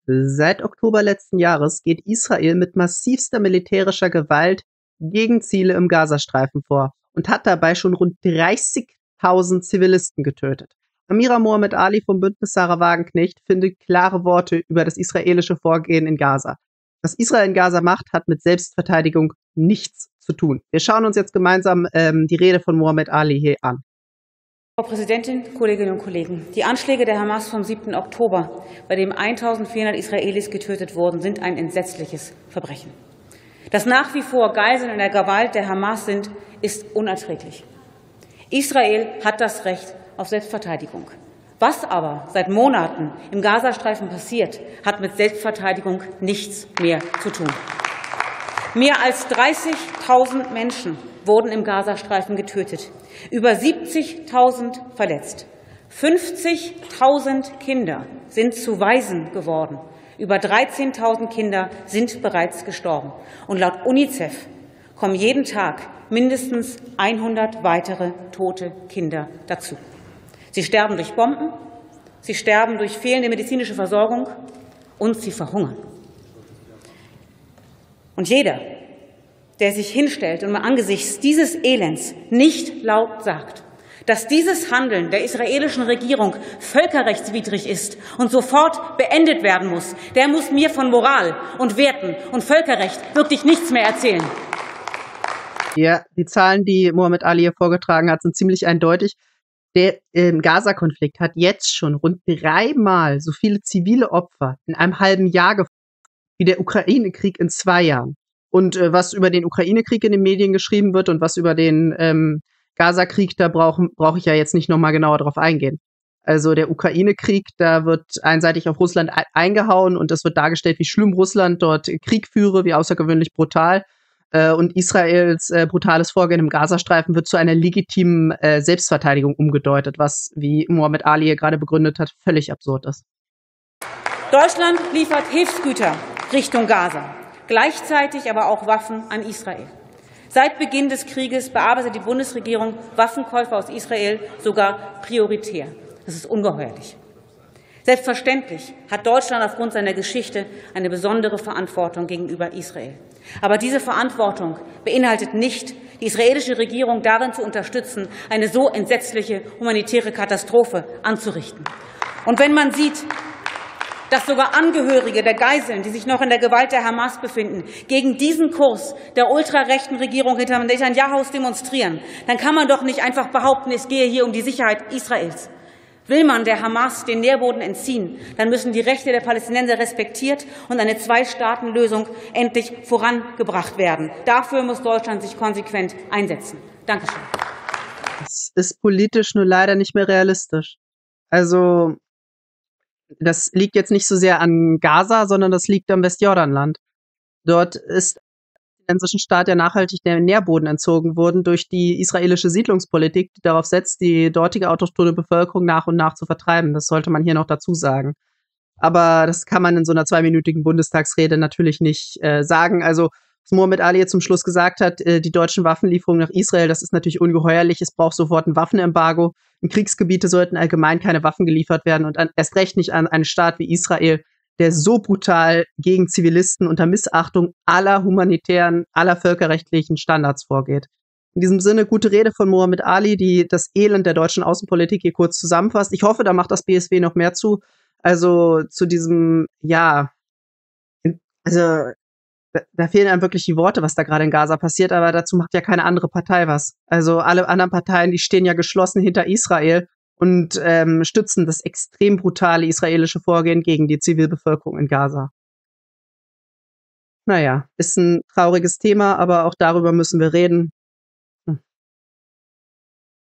Seit Oktober letzten Jahres geht Israel mit massivster militärischer Gewalt gegen Ziele im Gazastreifen vor und hat dabei schon rund 30.000 Zivilisten getötet. Amira Mohammed Ali vom Bündnis Sarah Wagenknecht findet klare Worte über das israelische Vorgehen in Gaza. Was Israel in Gaza macht, hat mit Selbstverteidigung nichts zu tun. Wir schauen uns jetzt gemeinsam die Rede von Mohammed Ali hier an. Frau Präsidentin, Kolleginnen und Kollegen! Die Anschläge der Hamas vom 7. Oktober, bei dem 1.400 Israelis getötet wurden, sind ein entsetzliches Verbrechen. Dass nach wie vor Geiseln in der Gewalt der Hamas sind, ist unerträglich. Israel hat das Recht auf Selbstverteidigung. Was aber seit Monaten im Gazastreifen passiert, hat mit Selbstverteidigung nichts mehr zu tun. Mehr als 30.000 Menschen wurden im Gazastreifen getötet, über 70.000 verletzt. 50.000 Kinder sind zu Waisen geworden. Über 13.000 Kinder sind bereits gestorben. Und laut UNICEF kommen jeden Tag mindestens 100 weitere tote Kinder dazu. Sie sterben durch Bomben, sie sterben durch fehlende medizinische Versorgung und sie verhungern. Und jeder, der sich hinstellt und mal angesichts dieses Elends nicht laut sagt, dass dieses Handeln der israelischen Regierung völkerrechtswidrig ist und sofort beendet werden muss, der muss mir von Moral und Werten und Völkerrecht wirklich nichts mehr erzählen. Ja, die Zahlen, die Mohammed Ali hier vorgetragen hat, sind ziemlich eindeutig. Der Gaza-Konflikt hat jetzt schon rund 3-mal so viele zivile Opfer in einem halben Jahr gefunden wie der Ukraine-Krieg in 2 Jahren. Und was über den Ukraine-Krieg in den Medien geschrieben wird und was über den Gaza-Krieg, da brauche ich ja jetzt nicht nochmal genauer drauf eingehen. Also der Ukraine-Krieg, da wird einseitig auf Russland eingehauen und es wird dargestellt, wie schlimm Russland dort Krieg führe, wie außergewöhnlich brutal. Und Israels brutales Vorgehen im Gazastreifen wird zu einer legitimen Selbstverteidigung umgedeutet, was, wie Mohammed Ali hier gerade begründet hat, völlig absurd ist. Deutschland liefert Hilfsgüter Richtung Gaza, gleichzeitig aber auch Waffen an Israel. Seit Beginn des Krieges bearbeitet die Bundesregierung Waffenkäufe aus Israel sogar prioritär. Das ist ungeheuerlich. Selbstverständlich hat Deutschland aufgrund seiner Geschichte eine besondere Verantwortung gegenüber Israel. Aber diese Verantwortung beinhaltet nicht, die israelische Regierung darin zu unterstützen, eine so entsetzliche humanitäre Katastrophe anzurichten. Und wenn man sieht, dass sogar Angehörige der Geiseln, die sich noch in der Gewalt der Hamas befinden, gegen diesen Kurs der ultrarechten Regierung hinter Netanjahus demonstrieren, dann kann man doch nicht einfach behaupten, es gehe hier um die Sicherheit Israels. Will man der Hamas den Nährboden entziehen, dann müssen die Rechte der Palästinenser respektiert und eine Zwei-Staaten-Lösung endlich vorangebracht werden. Dafür muss Deutschland sich konsequent einsetzen. Dankeschön. Das ist politisch nur leider nicht mehr realistisch. Also das liegt jetzt nicht so sehr an Gaza, sondern das liegt am Westjordanland. Dort ist dem palästinensischen Staat ja nachhaltig der Nährboden entzogen worden durch die israelische Siedlungspolitik, die darauf setzt, die dortige autochthone Bevölkerung nach und nach zu vertreiben. Das sollte man hier noch dazu sagen. Aber das kann man in so einer 2-minütigen Bundestagsrede natürlich nicht sagen. Also, was Mohammed Ali jetzt zum Schluss gesagt hat, die deutschen Waffenlieferungen nach Israel, das ist natürlich ungeheuerlich. Es braucht sofort ein Waffenembargo. In Kriegsgebiete sollten allgemein keine Waffen geliefert werden und erst recht nicht an einen Staat wie Israel, der so brutal gegen Zivilisten unter Missachtung aller humanitären, aller völkerrechtlichen Standards vorgeht. In diesem Sinne, gute Rede von Mohammed Ali, die das Elend der deutschen Außenpolitik hier kurz zusammenfasst. Ich hoffe, da macht das BSW noch mehr zu. Also zu diesem, ja, also da fehlen einem wirklich die Worte, was da gerade in Gaza passiert, aber dazu macht ja keine andere Partei was. Also alle anderen Parteien, die stehen ja geschlossen hinter Israel und stützen das extrem brutale israelische Vorgehen gegen die Zivilbevölkerung in Gaza. Naja, ist ein trauriges Thema, aber auch darüber müssen wir reden.